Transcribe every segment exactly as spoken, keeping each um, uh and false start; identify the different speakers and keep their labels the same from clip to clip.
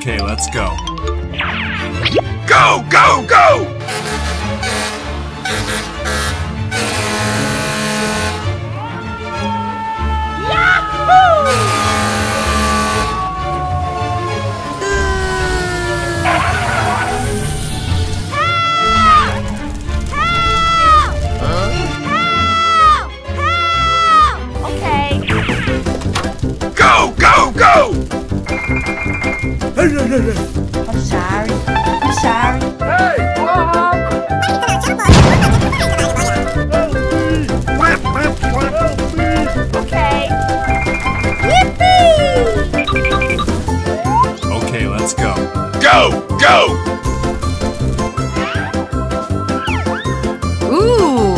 Speaker 1: Okay, let's go. Go, go, go! Go, go, go!
Speaker 2: I'm sorry. I'm sorry.
Speaker 3: Hey, Mom!
Speaker 2: Okay. Yippee!
Speaker 1: Okay, let's go. Go, go!
Speaker 2: Ooh!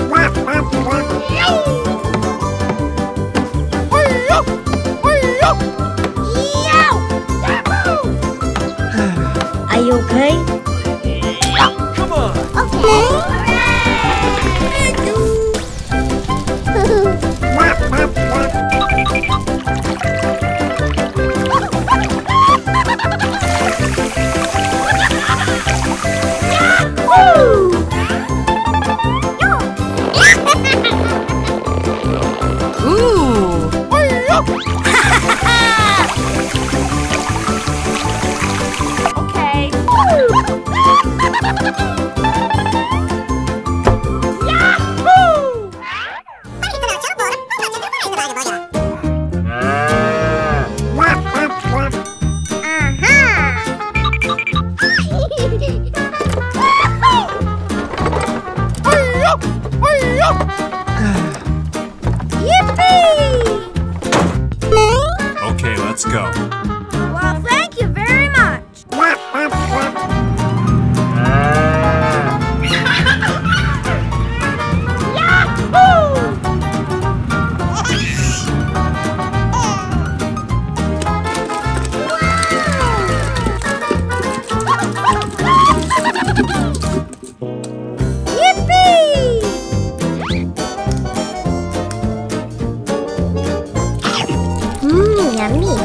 Speaker 2: Are you okay?
Speaker 3: Come on!
Speaker 2: Okay.
Speaker 3: Thank you!
Speaker 2: Ooh! Okay. Yahoo! Yippee!
Speaker 1: Okay, let's go.
Speaker 2: Well, thank you very much.
Speaker 4: Mmm, yummy.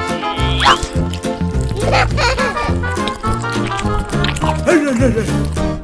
Speaker 3: Hey, hey, hey, hey.